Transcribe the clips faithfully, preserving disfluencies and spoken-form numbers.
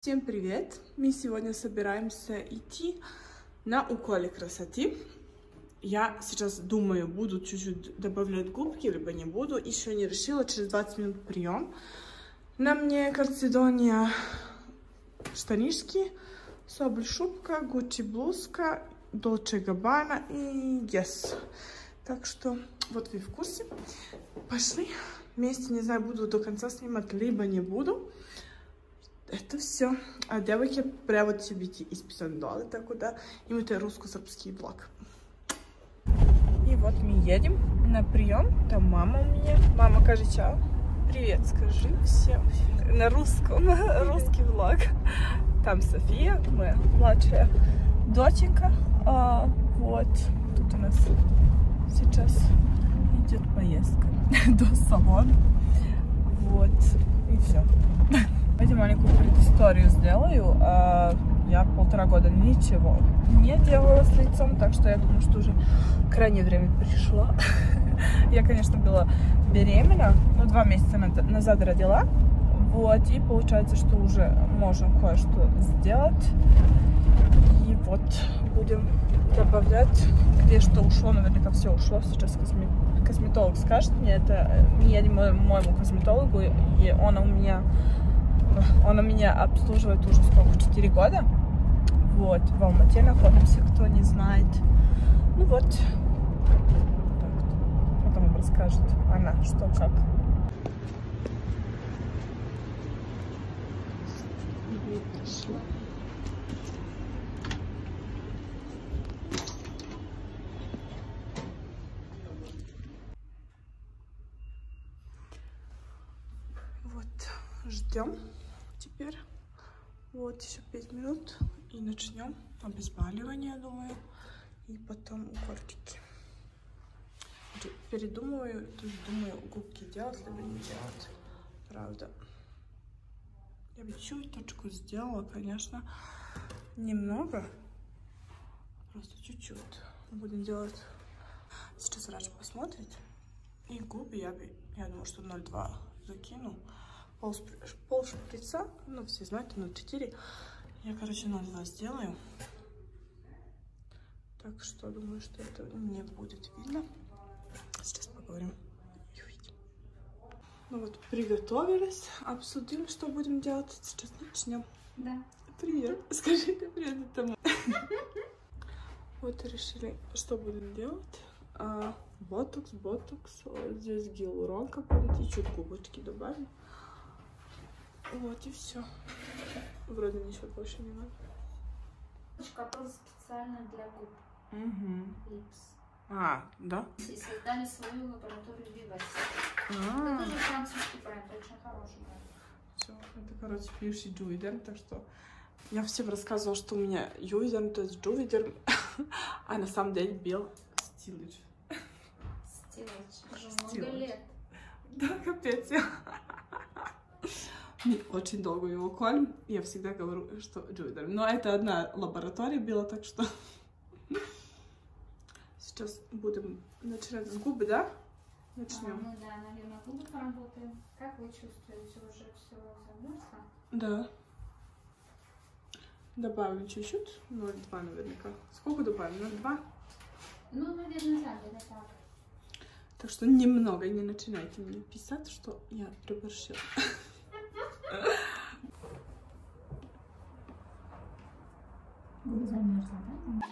Всем привет! Мы сегодня собираемся идти на уколе красоты. Я сейчас думаю, буду чуть-чуть добавлять губки, либо не буду. Еще не решила, через двадцать минут прием. На мне Calcedonia штанишки, Соболь шубка, Gucci блузка, Dolce Gabbana и Yes. Так что вот вы в курсе. Пошли. Вместе, не знаю, буду до конца снимать, либо не буду. Это все. А девойки прямо себе изписали, так куда именно русско-српский влог. И вот мы едем на прием. Там мама у меня. Мама, скажи чао. Привет, скажи всем. На русском. Русский влог. Там София, моя младшая доченька. А, вот. Тут у нас сейчас идет поездка до салона. Вот. И все. Давайте маленькую предысторию сделаю. Я полтора года ничего не делала с лицом, так что я думаю, что уже крайнее время пришло. Я, конечно, была беременна, но два месяца назад родила. Вот, и получается, что уже можем кое-что сделать. И вот будем добавлять, где что ушло, наверняка все ушло. Сейчас косме... косметолог скажет мне, это мы едем к моему косметологу, и он у меня, он у меня обслуживает уже сколько, четыре года. Вот, в Алмате находимся, кто не знает. Ну вот, потом вам расскажет она, что как. Вот, ждем теперь. Вот еще пять минут и начнем обезболивание, я думаю, и потом укольчики. Передумываю, то есть думаю, губки делать либо не делать, правда. Я бы чуть-чуть сделала, конечно, немного, просто чуть-чуть. Будем делать. Сейчас врач посмотрит. И губы я бы, я думаю, что ноль два закину. Пол, пол шприца, ну все знают, ноль четыре. Я, короче, ноль два сделаю. Так что думаю, что это не будет видно. Сейчас поговорим и увидим. Ну вот, приготовились, обсудили, что будем делать. Сейчас начнем. Да. Привет. Скажи ты привет этому. Вот решили, что будем делать. А, ботокс, ботокс. Вот здесь гиалуронка будет. И чуть губочки добавим. Вот и все. Вроде ничего больше не надо. Капал специально для губ. Угу. Липс. А, да? И создали свою лабораторию Vivas. А. Это тоже французский бренд, очень хороший бренд. Все, это, короче, пьющий Juvederm, так что я всем рассказывала, что у меня Juvederm, то есть Juvederm, а на самом деле Бел Стилич. Стилич, уже много лет. Да, капец. Мы очень долго его колем, я всегда говорю, что Juvederm. Но это одна лаборатория была, так что сейчас будем начинать с губы, да? Начнем. А, ну да, наверное, губы поработаем. Как вы чувствуете, уже все забылся? Да. Добавлю чуть-чуть, ноль два наверняка. Сколько добавим? ноль два? Ну, наверное, да, где-то так. Так что немного, не начинайте мне писать, что я приборщила. Губы замерзла, да?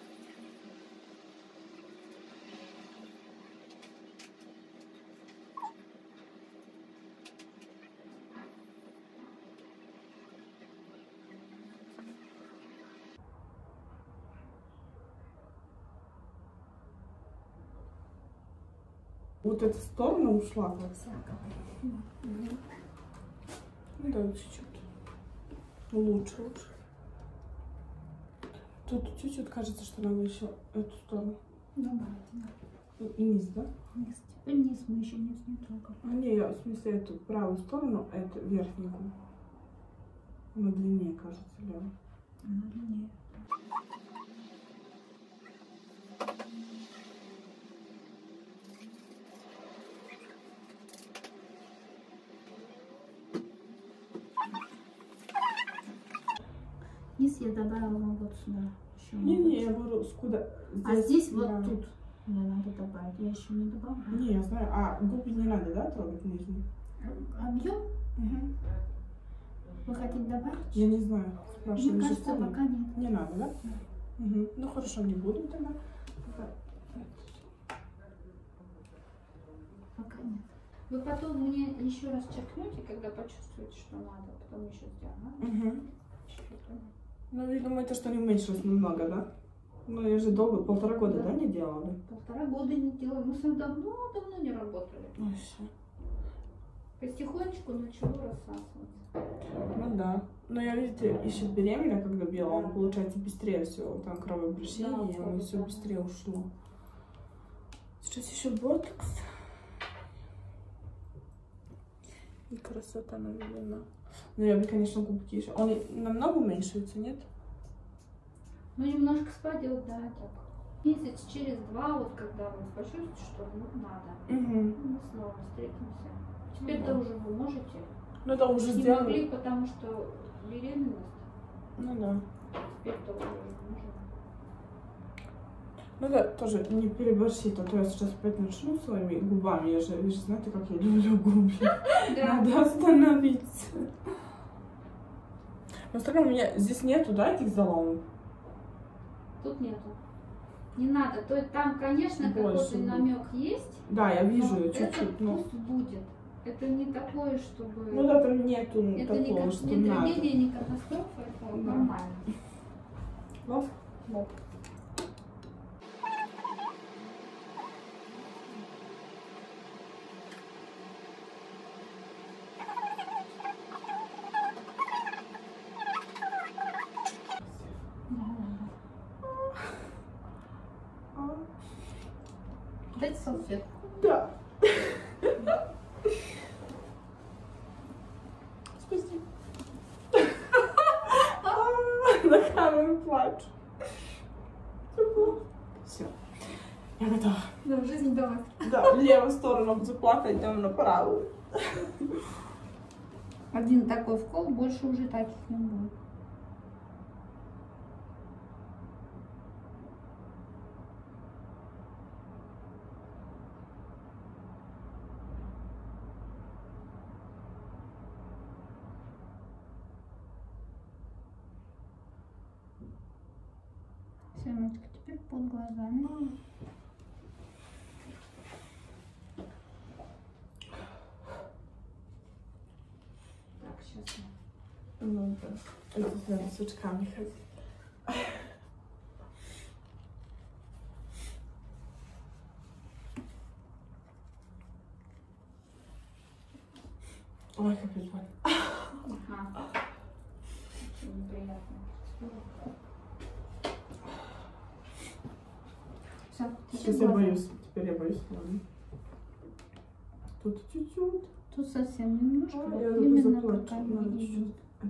Вот эта сторона ушла, как всяко. Ну да, чуть-чуть. Лучше, лучше. Тут чуть-чуть кажется, что надо еще эту сторону. Добавьте, да. И низ, да? Низ. Теперь низ, мы еще низ не трогаем. А не, я в смысле эту правую сторону, это верхнюю губу. Она длиннее, кажется, левая. Она длиннее. низ я добавила вот сюда. Не-не, я говорю, скуда. Здесь, а здесь да. Вот тут мне надо добавить. Я еще не добавила. Не, я знаю. А губы не надо, да, трогать нижние? Объем? Угу. Вы хотите добавить? Я не знаю. Спрашиваю. Мне кажется, пока нет. Не надо, да? Угу. Ну хорошо, не буду тогда. Пока нет. Вы потом мне еще раз черкнете, когда почувствуете, что надо, потом еще сделаем. Угу. Ну, вы думаете, что не уменьшилось немного, да? Ну, я же долго, полтора года, да, да не делала? Полтора года не делала. Мы с вами давно-давно не работали. Вообще. Потихонечку начало рассасываться. Ну да. Но я, видите, еще беременна, когда била, он, получается, быстрее все, там кровообращение, да, и все быстрее ушло. Сейчас еще ботокс. И красота наведена. Ну, я бы, конечно, губки еще. Он намного уменьшится, нет? Ну, немножко спадет, да, так. Месяц через два, вот когда вы почувствуете, что ну, надо, угу. мы снова встретимся. Теперь-то да. уже вы можете. Ну, это уже не сделано. могли, потому что беременность. Ну, да. Теперь-то уже можно. Ну, да, тоже не переборщить, а то я сейчас опять начну своими губами. Я же, вы же знаете, как я люблю губы. Надо остановиться. Но все равно у меня здесь нету, да, этих заломов? Тут нету. Не надо. То есть там, конечно, какой-то намек есть. Да, я вижу чуть-чуть. Но пусть будет. Это не такое, чтобы... Ну да, там нету это такого, не, что не надо. трагедия, не катастрофа, это да. Нормально. Вот, вот. Дайте салфетку. Да. Спасибо. На камеру плачу. Все. Я готова. Да, в жизни давай. Да, в левую сторону буду плакать, идем на правую. Один такой вкол, больше уже таких не будет. Семечка, теперь под глазами. Так, сейчас я. Ну да. Это надо с очками ходить. Ой, как это больно. Ага. Очень неприятно. Все, сейчас я боюсь. Теперь я боюсь. Ладно. Тут чуть-чуть. Тут совсем немножко. А, я именно заплачу. пока Надо не чуть-чуть.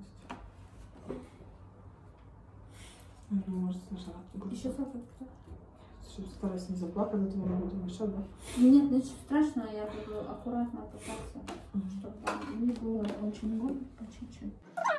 Наверное, может сначала. Еще салфетку. Стараюсь не заплакать, а то я не буду мешать, да? Нет, ничего страшного, я буду аккуратно пытаться, чтобы не было очень больно, по чуть-чуть.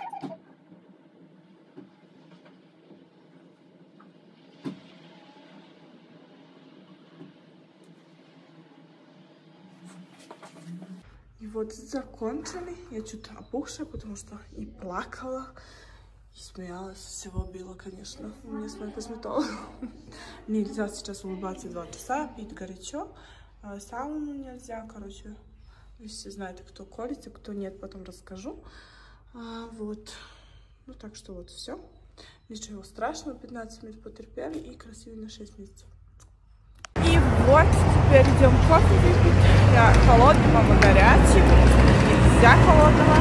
И вот закончили. Я чуть опухшая, потому что и плакала, и смеялась, всего била, конечно. У меня с моим косметологом. Нельзя сейчас улыбаться два часа, пить горячо. Сауну нельзя, короче. Вы все знаете, кто колется, кто нет, потом расскажу. А, вот. Ну так что вот все. Ничего страшного, пятнадцать минут потерпели и красивый на шесть месяцев. И вот, теперь идем кофе выпить. Я холодный, мама горячий, нельзя холодного.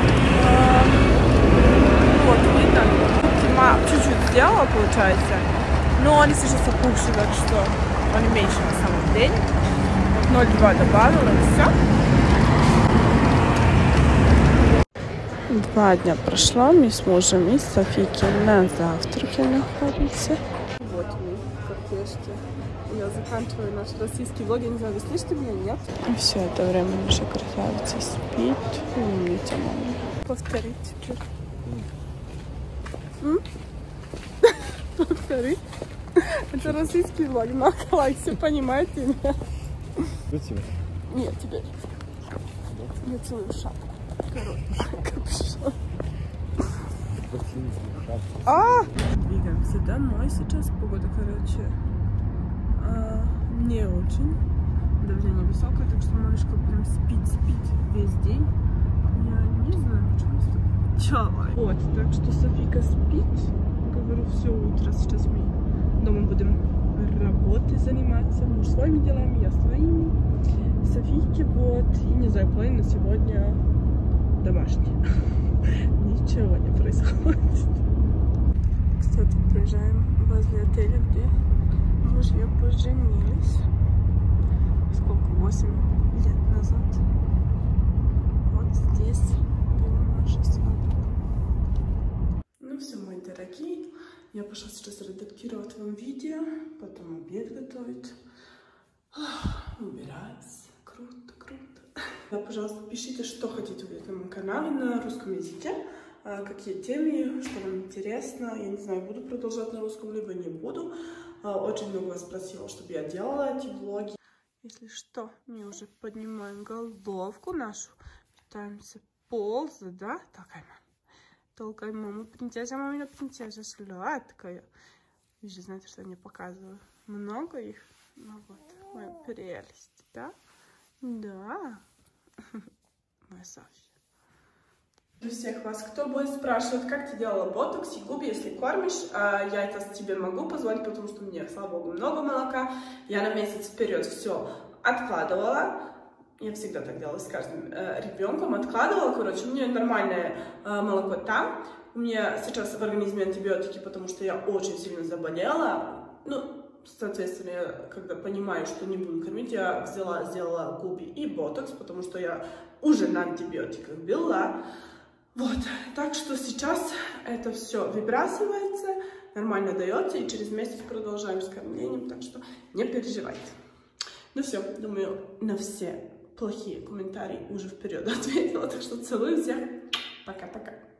Вот, видно, Дима чуть-чуть сделала, получается, но он сейчас опухший, так что он меньше на самом деле. ноль два добавила, и все. Два дня прошло, мы с мужем и Софийки на завтраке находимся. Вот мы, кафешки. Я заканчиваю наш российский влог. Я не знаю, вы слышите меня, нет? И все это время наша красавица спит. Умница, мама. Повторить теперь. М? Повтори. Это российский влог, но лайк, все понимаете меня? Спасибо. Нет, теперь. Я целую шапку. Короче, капюшон. А! Двигаемся домой сейчас. Погода, короче, а, не очень. Давление высокое, так что малышка прям спит, спит весь день. Я не знаю, почему с тобой. Вот, так что Софийка спит. Говорю, все утро. Сейчас мы дома будем работой заниматься. Муж своими делами, я своими. Софийке вот. И не знаю, план на сегодня домашний. Ничего не происходит. Кстати, проезжаем возле отеля, где мужья поженились. Сколько? восемь лет назад. Вот здесь была наша свадьба. Ну все, мои дорогие. Я пошла сейчас редактировать вам видео, потом обед готовить, убираться. Круто, круто. Да, пожалуйста, пишите, что хотите увидеть на моем канале на русском языке, какие темы, что вам интересно. Я не знаю, буду продолжать на русском, либо не буду. Очень много вас просило, чтобы я делала эти влоги. Если что, мы уже поднимаем головку нашу, пытаемся ползать, да? Такая мама. Толкай маму, принцесса, мамина принцесса, сладкая. Вы же знаете, что я не показываю. Много их. Ну вот, моя прелесть, да? Да. Моя Софья. Для всех вас, кто будет спрашивать, как ты делала ботокс и губы, если кормишь, я это тебе могу позволить, потому что мне, слава богу, много молока. Я на месяц вперед все откладывала. Я всегда так делала с каждым э, ребенком. Откладывала, короче, у меня нормальное э, молоко там. У меня сейчас в организме антибиотики, потому что я очень сильно заболела. Ну, соответственно, я, когда понимаю, что не буду кормить, я взяла, сделала губы и ботокс, потому что я уже на антибиотиках была. Вот, так что сейчас это все выбрасывается, нормально дается, и через месяц продолжаем с кормлением, так что не переживайте. Ну все, думаю, на все плохие комментарии уже вперед ответила, так что целую всех, пока-пока.